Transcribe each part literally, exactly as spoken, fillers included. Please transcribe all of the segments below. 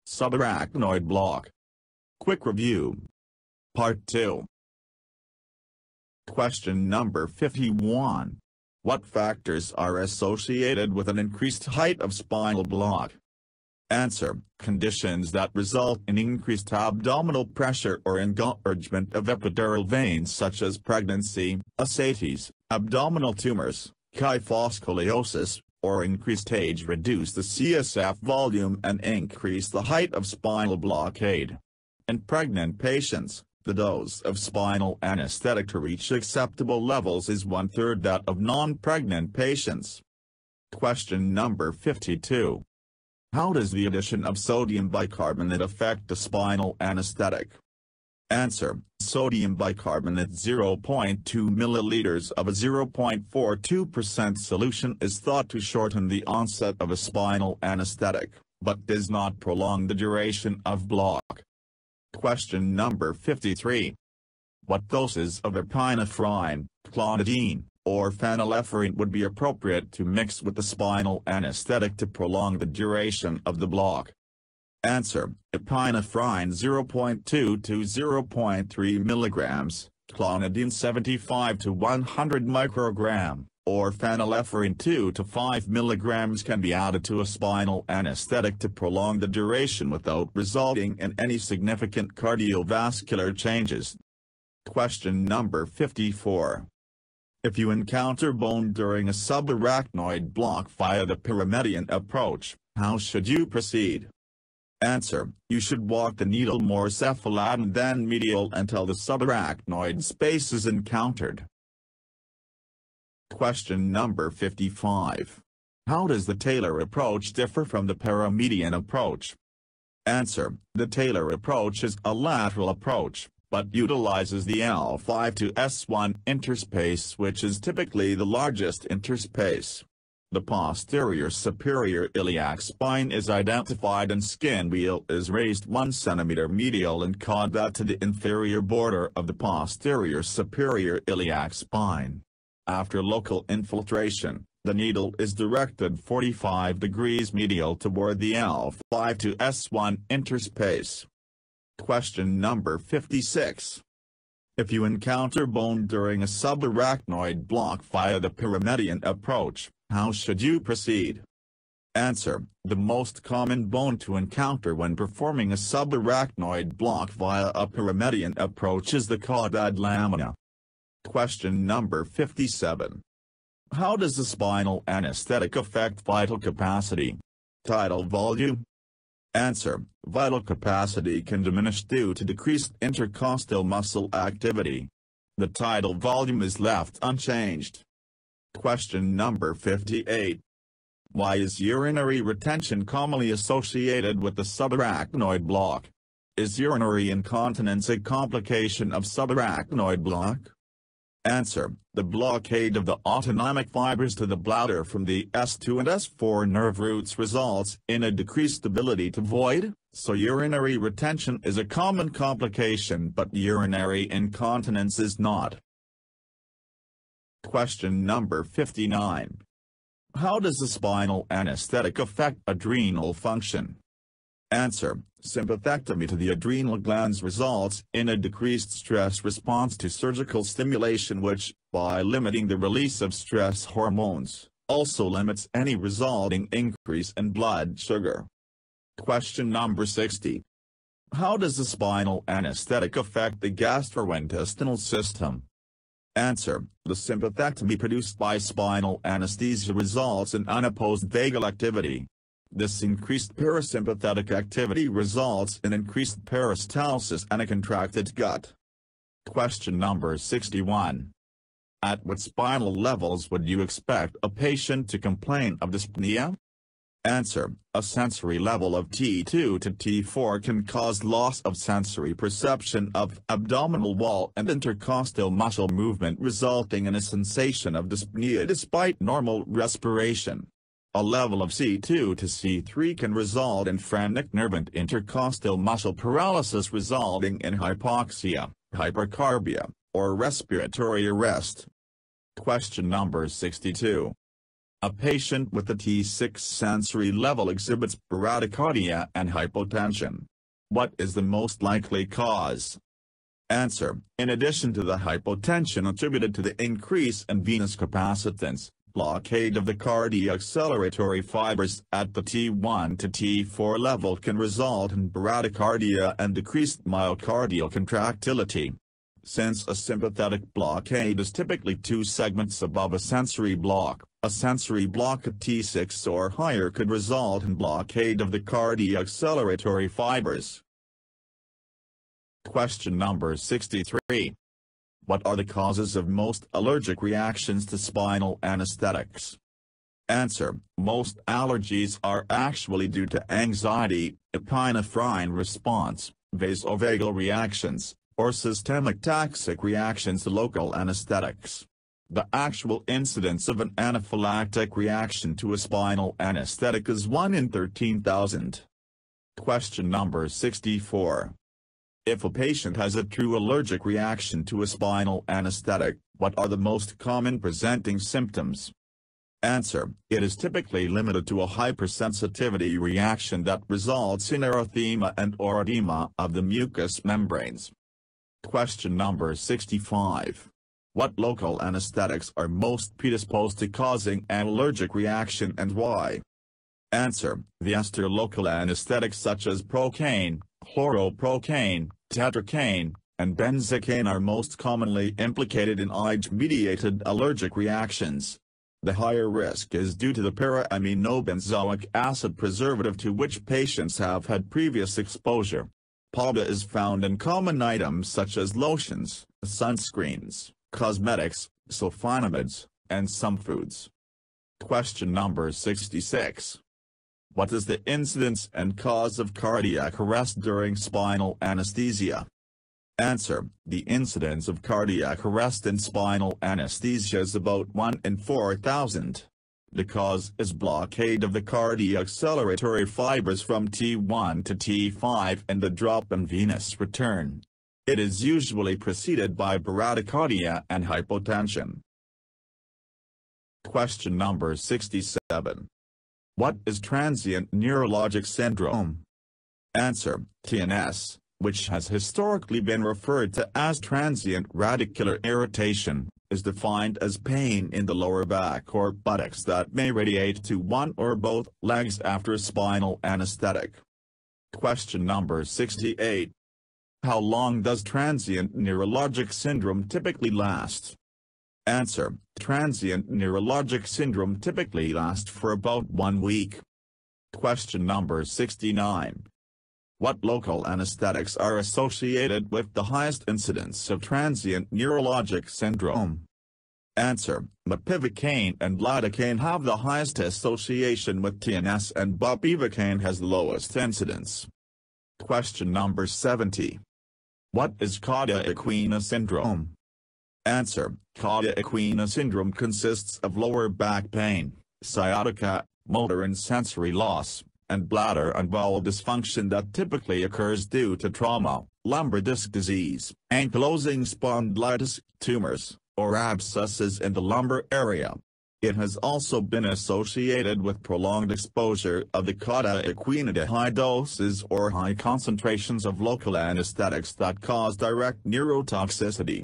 Subarachnoid block. Quick review. Part two. Question number fifty-one. What factors are associated with an increased height of spinal block? Answer: conditions that result in increased abdominal pressure or engorgement of epidural veins such as pregnancy, ascites, abdominal tumors, kyphoscoliosis, or increased age reduce the C S F volume and increase the height of spinal blockade. In pregnant patients, the dose of spinal anesthetic to reach acceptable levels is one-third that of non-pregnant patients. Question number fifty-two. How does the addition of sodium bicarbonate affect the spinal anesthetic? Answer: sodium bicarbonate zero point two milliliters of a zero point four two percent solution is thought to shorten the onset of a spinal anesthetic, but does not prolong the duration of block. Question number fifty-three. What doses of epinephrine, clonidine, or phenylephrine would be appropriate to mix with the spinal anesthetic to prolong the duration of the block? Answer: epinephrine zero point two to zero point three milligrams, clonidine seventy-five to one hundred microgram, or phenylephrine two to five milligrams can be added to a spinal anesthetic to prolong the duration without resulting in any significant cardiovascular changes. Question number fifty-four. If you encounter bone during a subarachnoid block via the pyramidal approach, how should you proceed? Answer: you should walk the needle more cephalad and then medial until the subarachnoid space is encountered. Question number fifty-five. How does the Taylor approach differ from the pyramidal approach? Answer: the Taylor approach is a lateral approach, but utilizes the L five to S one interspace, which is typically the largest interspace. The posterior superior iliac spine is identified and skin wheal is raised one centimeter medial and caudad to the inferior border of the posterior superior iliac spine. After local infiltration, the needle is directed forty-five degrees medial toward the L five to S one interspace. Question number fifty-six. If you encounter bone during a subarachnoid block via the pyramidal approach, how should you proceed? Answer: the most common bone to encounter when performing a subarachnoid block via a pyramidal approach is the caudad lamina. Question number fifty-seven. How does the spinal anesthetic affect vital capacity? Tidal volume. Answer: vital capacity can diminish due to decreased intercostal muscle activity. The tidal volume is left unchanged. Question number fifty-eight. Why is urinary retention commonly associated with the subarachnoid block? Is urinary incontinence a complication of subarachnoid block? Answer: the blockade of the autonomic fibers to the bladder from the S two and S four nerve roots results in a decreased ability to void, so urinary retention is a common complication but urinary incontinence is not. Question number fifty-nine. How does the spinal anesthetic affect adrenal function? Answer: sympathectomy to the adrenal glands results in a decreased stress response to surgical stimulation which, by limiting the release of stress hormones, also limits any resulting increase in blood sugar. Question number sixty. How does the spinal anesthetic affect the gastrointestinal system? Answer: the sympathectomy produced by spinal anesthesia results in unopposed vagal activity. This increased parasympathetic activity results in increased peristalsis and a contracted gut. Question number sixty-one. At what spinal levels would you expect a patient to complain of dyspnea? Answer: a sensory level of T two to T four can cause loss of sensory perception of abdominal wall and intercostal muscle movement, resulting in a sensation of dyspnea despite normal respiration. A level of C two to C three can result in phrenic nerve and intercostal muscle paralysis, resulting in hypoxia, hypercarbia, or respiratory arrest. Question number sixty-two. A patient with a T six sensory level exhibits bradycardia and hypotension. What is the most likely cause? Answer: in addition to the hypotension attributed to the increase in venous capacitance, blockade of the cardiac acceleratory fibers at the T one to T four level can result in bradycardia and decreased myocardial contractility. Since a sympathetic blockade is typically two segments above a sensory block, a sensory block at T six or higher could result in blockade of the cardiac acceleratory fibers. Question number sixty-three. What are the causes of most allergic reactions to spinal anesthetics? Answer: most allergies are actually due to anxiety, epinephrine response, vasovagal reactions, or systemic toxic reactions to local anesthetics. The actual incidence of an anaphylactic reaction to a spinal anesthetic is one in thirteen thousand. Question number sixty-four. If a patient has a true allergic reaction to a spinal anesthetic, what are the most common presenting symptoms? Answer: it is typically limited to a hypersensitivity reaction that results in erythema and or edema of the mucous membranes. Question number sixty-five. What local anesthetics are most predisposed to causing an allergic reaction and why? Answer: the ester local anesthetics such as procaine, chloroprocaine, tetracaine, and benzocaine are most commonly implicated in I G E-mediated allergic reactions. The higher risk is due to the para-aminobenzoic acid preservative to which patients have had previous exposure. P A B A is found in common items such as lotions, sunscreens, cosmetics, sulfonamides, and some foods. Question number sixty-six. What is the incidence and cause of cardiac arrest during spinal anesthesia? Answer: the incidence of cardiac arrest in spinal anesthesia is about one in four thousand. The cause is blockade of the cardiac acceleratory fibers from T one to T five and the drop in venous return. It is usually preceded by bradycardia and hypotension. Question number sixty-seven. What is transient neurologic syndrome? Answer: T N S, which has historically been referred to as transient radicular irritation, is defined as pain in the lower back or buttocks that may radiate to one or both legs after spinal anesthetic. Question number sixty-eight. How long does transient neurologic syndrome typically last? Answer: transient neurologic syndrome typically lasts for about one week. Question number sixty-nine. What local anesthetics are associated with the highest incidence of transient neurologic syndrome? Answer: bupivacaine and lidocaine have the highest association with T N S and bupivacaine has the lowest incidence. Question number seventy. What is cauda equina syndrome? Answer: cauda equina syndrome consists of lower back pain, sciatica, motor and sensory loss, and bladder and bowel dysfunction that typically occurs due to trauma, lumbar disc disease, ankylosing spondylitis, tumors, or abscesses in the lumbar area. It has also been associated with prolonged exposure of the cauda equina to high doses or high concentrations of local anesthetics that cause direct neurotoxicity.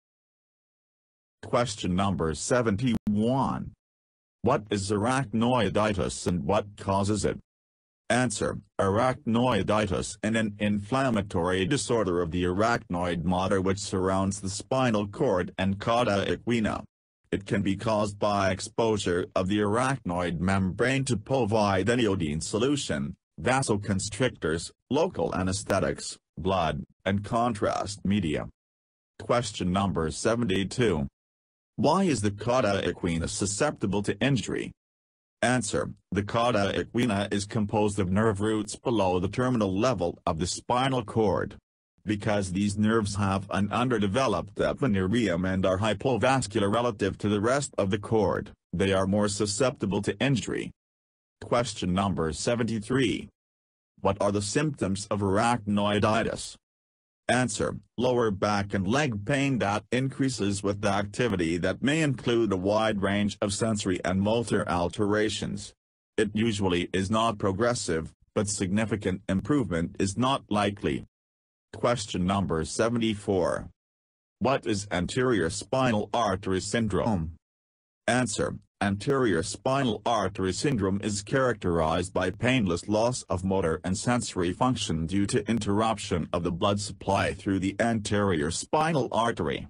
Question number seventy-one. What is arachnoiditis and what causes it? Answer: arachnoiditis is an inflammatory disorder of the arachnoid mater which surrounds the spinal cord and cauda equina. It can be caused by exposure of the arachnoid membrane to povidone iodine solution, vasoconstrictors, local anesthetics, blood, and contrast media. Question number seventy-two. Why is the cauda equina susceptible to injury? Answer: the cauda equina is composed of nerve roots below the terminal level of the spinal cord. Because these nerves have an underdeveloped epineurium and are hypovascular relative to the rest of the cord, they are more susceptible to injury. Question number seventy-three. What are the symptoms of arachnoiditis? Answer: lower back and leg pain that increases with activity that may include a wide range of sensory and motor alterations. It usually is not progressive, but significant improvement is not likely. Question number seventy-four. What is anterior spinal artery syndrome? Answer: anterior spinal artery syndrome is characterized by painless loss of motor and sensory function due to interruption of the blood supply through the anterior spinal artery.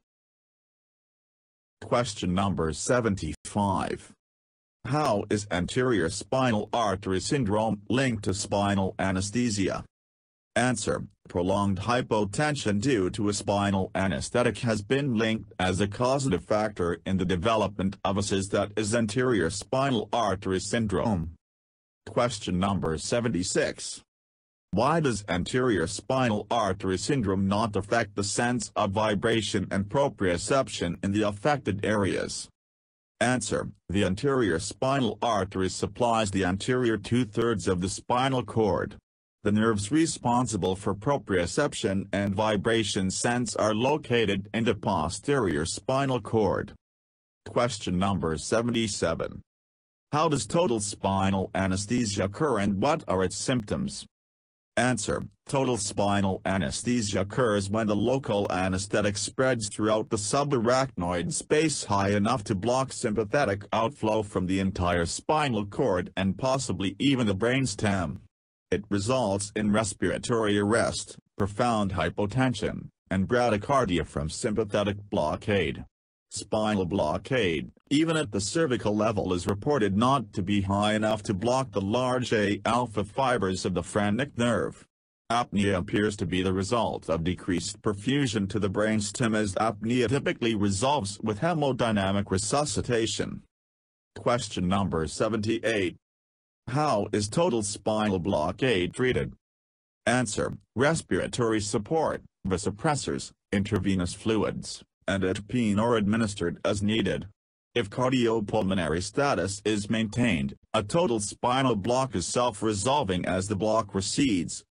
Question number seventy-five. How is anterior spinal artery syndrome linked to spinal anesthesia? Answer: prolonged hypotension due to a spinal anesthetic has been linked as a causative factor in the development of a S I S that is anterior spinal artery syndrome. Question number seventy-six. Why does anterior spinal artery syndrome not affect the sense of vibration and proprioception in the affected areas? Answer: the anterior spinal artery supplies the anterior two-thirds of the spinal cord. The nerves responsible for proprioception and vibration sense are located in the posterior spinal cord. Question number seventy-seven. How does total spinal anesthesia occur and what are its symptoms? Answer: total spinal anesthesia occurs when the local anesthetic spreads throughout the subarachnoid space high enough to block sympathetic outflow from the entire spinal cord and possibly even the brainstem. It results in respiratory arrest, profound hypotension, and bradycardia from sympathetic blockade. Spinal blockade, even at the cervical level, is reported not to be high enough to block the large A alpha fibers of the phrenic nerve. Apnea appears to be the result of decreased perfusion to the brainstem, as apnea typically resolves with hemodynamic resuscitation. Question number seventy-eight. How is total spinal blockade treated? Answer: respiratory support, vasopressors, intravenous fluids, and atropine are administered as needed. If cardiopulmonary status is maintained, a total spinal block is self-resolving as the block recedes.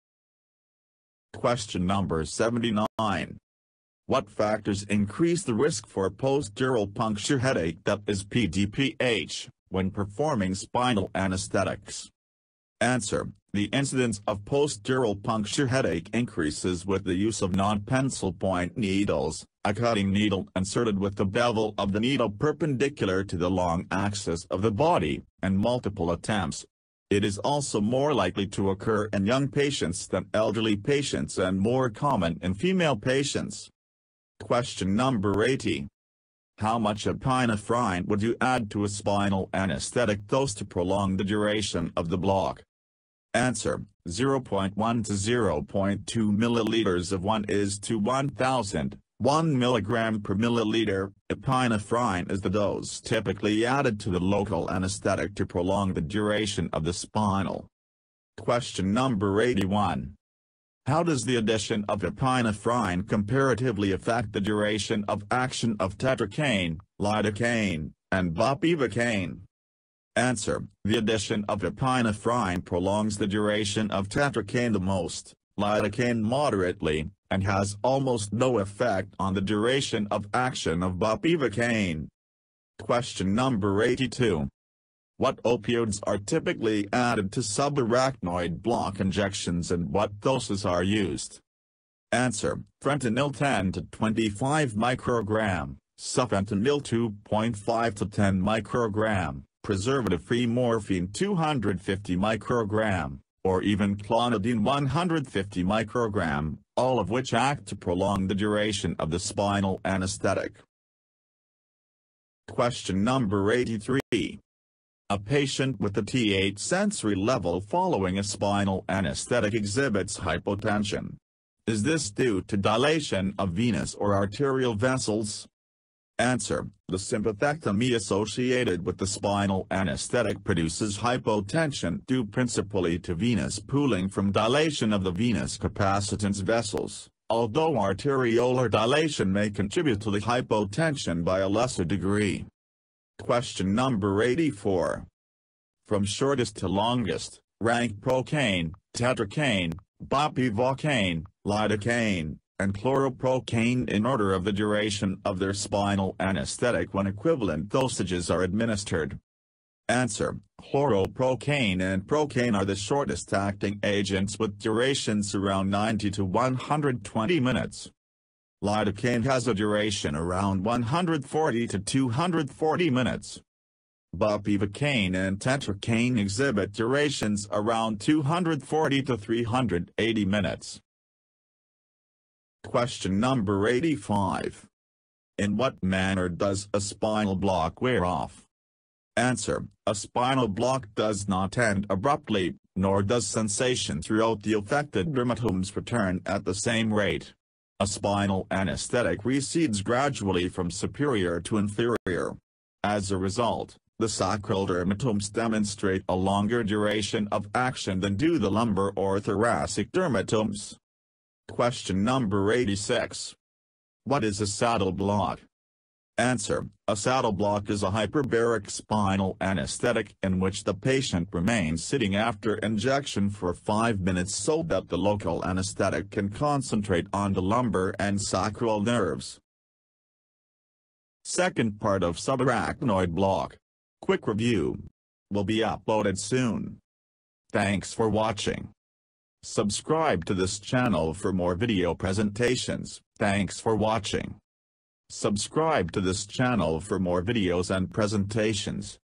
Question number seventy-nine. What factors increase the risk for post-dural puncture headache, that is P D P H, when performing spinal anesthetics? Answer: the incidence of post-dural puncture headache increases with the use of non-pencil point needles, a cutting needle inserted with the bevel of the needle perpendicular to the long axis of the body, and multiple attempts. It is also more likely to occur in young patients than elderly patients and more common in female patients. Question number eighty. How much epinephrine would you add to a spinal anesthetic dose to prolong the duration of the block? Answer: zero point one to zero point two milliliters of one is to one thousand, one milligram per milliliter. Epinephrine is the dose typically added to the local anesthetic to prolong the duration of the spinal. Question number eighty-one. How does the addition of epinephrine comparatively affect the duration of action of tetracaine, lidocaine, and bupivacaine? Answer: the addition of epinephrine prolongs the duration of tetracaine the most, lidocaine moderately, and has almost no effect on the duration of action of bupivacaine. Question number eighty-two. What opioids are typically added to subarachnoid block injections and what doses are used? Answer: fentanyl ten to twenty-five microgram, sufentanil two point five to ten microgram, preservative-free morphine two hundred fifty microgram, or even clonidine one hundred fifty microgram, all of which act to prolong the duration of the spinal anesthetic. Question number eighty-three. A patient with a T eight sensory level following a spinal anesthetic exhibits hypotension. Is this due to dilation of venous or arterial vessels? Answer: the sympathectomy associated with the spinal anesthetic produces hypotension due principally to venous pooling from dilation of the venous capacitance vessels, although arteriolar dilation may contribute to the hypotension by a lesser degree. Question number eighty-four. From shortest to longest, rank procaine, tetracaine, bupivacaine, lidocaine, and chloroprocaine in order of the duration of their spinal anesthetic when equivalent dosages are administered. Answer: chloroprocaine and procaine are the shortest acting agents with durations around ninety to one hundred twenty minutes. Lidocaine has a duration around one hundred forty to two hundred forty minutes. Bupivacaine and tetracaine exhibit durations around two hundred forty to three hundred eighty minutes. Question number eighty-five. In what manner does a spinal block wear off? Answer: a spinal block does not end abruptly, nor does sensation throughout the affected dermatomes return at the same rate. A spinal anesthetic recedes gradually from superior to inferior. As a result, the sacral dermatomes demonstrate a longer duration of action than do the lumbar or thoracic dermatomes. Question number eighty-six. What is a saddle block? Answer: a saddle block is a hyperbaric spinal anesthetic in which the patient remains sitting after injection for five minutes so that the local anesthetic can concentrate on the lumbar and sacral nerves. Second part of subarachnoid block, quick review, will be uploaded soon. Thanks for watching. Subscribe to this channel for more video presentations. Thanks for watching. Subscribe to this channel for more videos and presentations.